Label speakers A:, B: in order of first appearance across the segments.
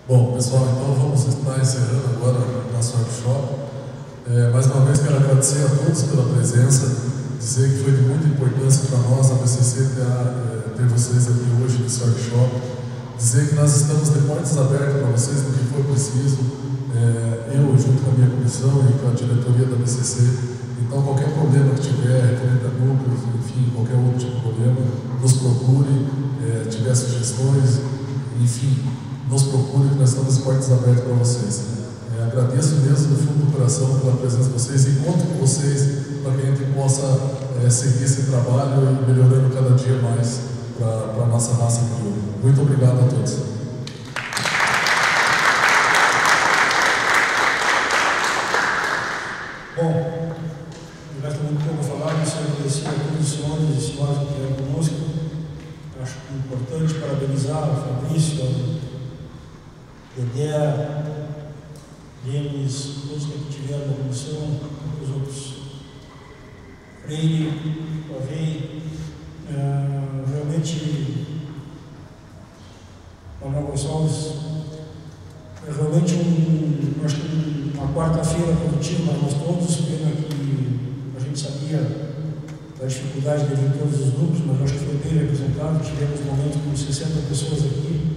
A: Bom, pessoal, então vamos estar encerrando agora o nosso workshop. Mais uma vez quero agradecer a todos pela presença, dizer que foi de muita importância para nós, a BCC, ter vocês aqui hoje nesse workshop, dizer que nós estamos de portas abertas para vocês no que for preciso, eu junto com a minha comissão e com a diretoria da BCC. Então qualquer problema que tiver, referente a núcleos, enfim, qualquer outro tipo de problema, nos procure, tiver sugestões, enfim, nos procure, que nós estamos de portas abertas para vocês. Agradeço mesmo do fundo do coração pela presença de vocês e conto com vocês para que a gente possa seguir esse trabalho e melhorando cada dia mais para a nossa raça crioula. Muito obrigado a todos.
B: Bom, não resta muito pouco a falar, mas eu agradecer a todos os senhores e senhoras que estiveram conosco. Acho importante parabenizar o Fabrício, a Dedé, Denis, todos que tiveram na comissão, os outros, Freire, Pavei, realmente, Manuel Gonçalves, realmente acho que uma quarta-feira produtiva para nós todos, pena que a gente sabia da dificuldade de vir todos os grupos, mas acho que foi bem representado, tivemos momentos com 60 pessoas aqui,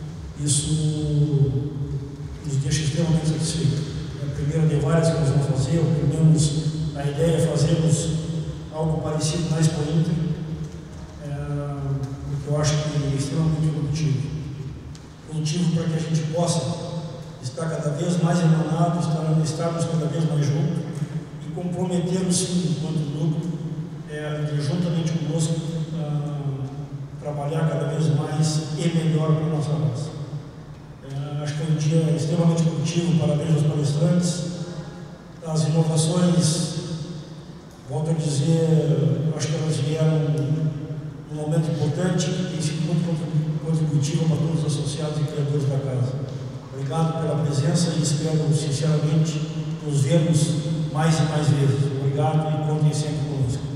B: isso nos deixa extremamente satisfeitos. É a primeira de várias que nós vamos fazer, a ideia é fazermos algo parecido na Expo Inter, que eu acho que é extremamente produtivo. Produtivo para que a gente possa estar cada vez mais emanado, estarmos cada vez mais juntos e comprometermos, sim, enquanto grupo, de juntamente conosco, trabalhar cada vez mais e melhor para a nossa raça. Acho que é um dia extremamente produtivo, parabéns aos palestrantes. As inovações, volto a dizer, acho que elas vieram num momento importante e tem sido muito contributivo para todos os associados e criadores da casa. Obrigado pela presença e espero, sinceramente, nos vermos mais e mais vezes. Obrigado e contem sempre conosco.